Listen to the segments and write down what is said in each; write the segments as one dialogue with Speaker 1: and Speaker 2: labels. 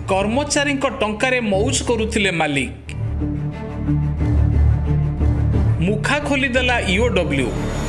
Speaker 1: कर्मचारी टंकारे मौज करुथिले मालिक। मुखा खोलीदेला ईओडब्ल्यू।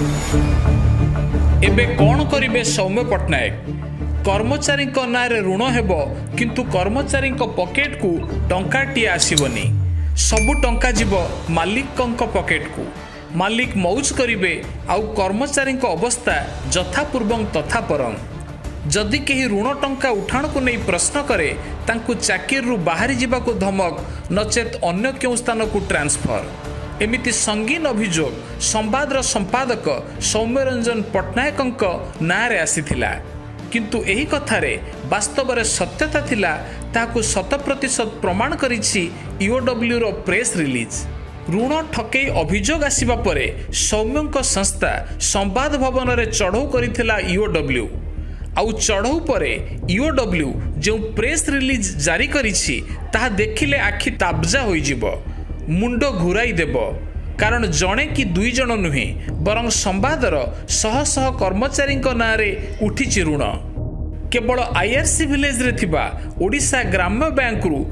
Speaker 1: एबे कौन करिवे सौम्य पट्टनायक? कर्मचारी नारे ऋण हेब किंतु कर्मचारी पॉकेट को टंकाटी आसीबनी। सबु टंका जीव मालिक पॉकेट को। मालिक मौज करिवे आउ कर्मचारी अवस्था यथापूर्वं तथा परं। जदि केही ऋण टंका उठाण को नहीं प्रश्न करे तांकु चाकिरी बाहरी जीवाकु धमक नचेत अन्य क्यों स्थान को ट्रांसफर। एमिति संगीन अभियोग संवादर संपादक सौम्यरंजन पट्टनायक नारे आसीथिला। किंतु एही कथारे वास्तव में सत्यता थिला ताकु 100% प्रमाण करिछि ईओडब्ल्यू रो प्रेस रिलीज। ऋण ठकई अभियोग आसिबा परे सौम्यंक संस्था संवाद भवन रे चढ़ऊ करिथिला ईओडब्ल्यू। आउ चढ़ऊ परे ईओडब्ल्यू जो प्रेस रिलीज जारी करिछि ताहा देखिले आखि ताबजा होई जिवो, मुंड घुराई देव। कारण जणे कि दुई जण नुहे बरं संवादर शह शह कर्मचारी नारे उठिछि ऋण। केवल आईआरसी विलेज रे थिबा ओडिशा ग्राम्य बैंक रु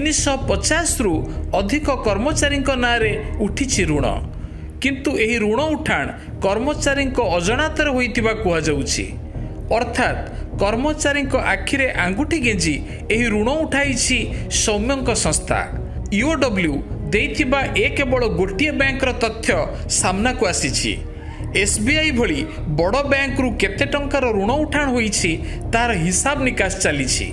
Speaker 1: 350 रु अधिक कर्मचारी नारे उठिछि ऋण। किंतु एही ऋण उठाण कर्मचारी अजणातर होइतिबा कुहा जाउछि। अर्थात कर्मचारी आखिरे आंगुठी गेंजी एही ऋण उठाइछि सौम्यंक संस्था। ईओडब्ल्यू देइथिबा केवल गोटिए बैंक तथ्य सामना को आसीछि। एसबीआई भली बड़ बैंक रु केते टंकार ऋण उठाण होइछि तार हिसाब निकास चलीछि।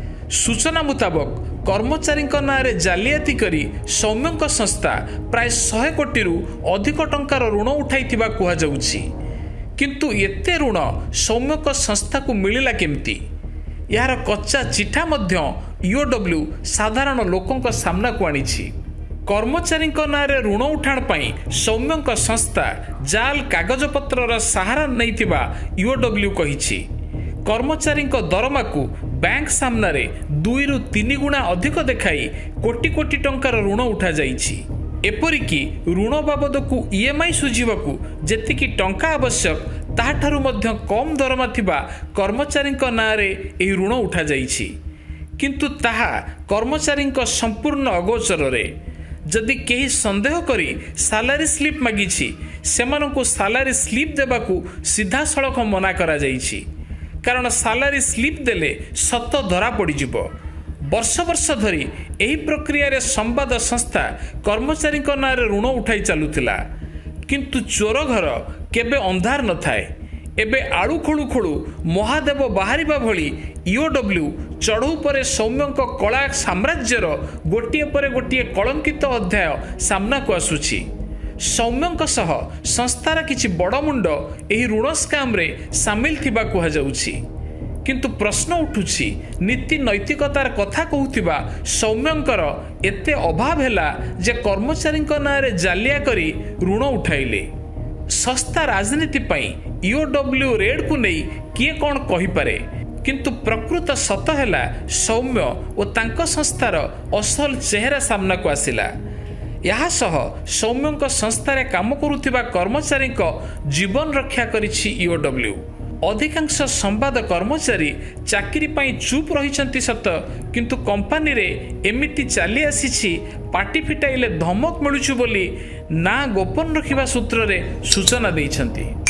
Speaker 1: सूचना मुताबक कर्मचारी नारे जालियाती करी सौम्यंक संस्था प्राय 100 कोटी रु अधिक टंकार ऋण उठाइथिबा कुहा जाउछि। किंतु एते ऋण सौम्यक संस्था को मिलिला केमती? यार कच्चा चिठा मध्य ईओडब्ल्यू साधारण लोकों सामना को आनिछि। कर्मचारी नारे ऋण उठाण पाई सौम्यंक संस्था जाल कागजपत्रर सहारा नैथिबा ईओडब्ल्यू कहिछि। कर्मचारी दरमा को बैंक सामना रे 2 रु 3 गुणा अधिक देखाई कोटी कोटी टंकार ऋण उठा जाइछि। एपरिकी ऋण बाबद को ईएमआई सुझिबाकू जेतिकी टंका आवश्यक ताहाठारु मध्य कम दरमा थिबा कर्मचारी नारे एही ऋण उठा जाइछि। किंतु ताहा कर्मचारी संपूर्ण अगोचर रे। जदि केही संदेह करी सालारी स्लिप मागिछि सेमानकु सालारी स्लिप देबाकू सीधा सड़क मना करा जाइछि। कारण सालारी स्लिप देले सत धरा पड़ी जिवो। वर्ष वर्ष धरी एही प्रक्रिया रे संवाद संस्था कर्मचारी नारे ऋण उठाई चलुथिला। किंतु चोर घर केबे अंधार न थाए। एबे आळु खोलु खोलु महादेव बाहरिबा भली ईओडब्ल्यू चढ़ऊ परे सौम्यंक कला साम्राज्यर गोटिए परे गोटिए कलंकित अध्याय सामना को आसुछि। सौम्यंक सह संस्थार किछि बड़ मुंड एही ऋण स्काम रे सामिल थिबा कुहा जाउछि। किंतु प्रश्न उठुछि नीति नैतिकतार कथा कहूथिबा सौम्यंकर एते अभाव हैला जे कर्मचारी नारे जालिया करी ऋण उठाइले। सस्ता राजनीति पाई ईओडब्ल्यू रेड को नहीं किए कौन कहि पारे। किंतु प्रकृत सत हैला सौम्य और तांको संस्थार असल चेहरा सामना को आसिला। यहाँ सह सौम्यंक संस्थारे काम करुथिबा कर्मचारी जीवन रक्षा करिछि ईओडब्ल्यू। अधिकांश संवाद कर्मचारी चाकरी पाई चुप रहिछंती सत, किंतु कंपनी रे एमिति चली आसीछि पार्टी फिटाइले धमक मिलुछु बोली ना गोपन रखिबा सूत्र रे सूचना दैछंती।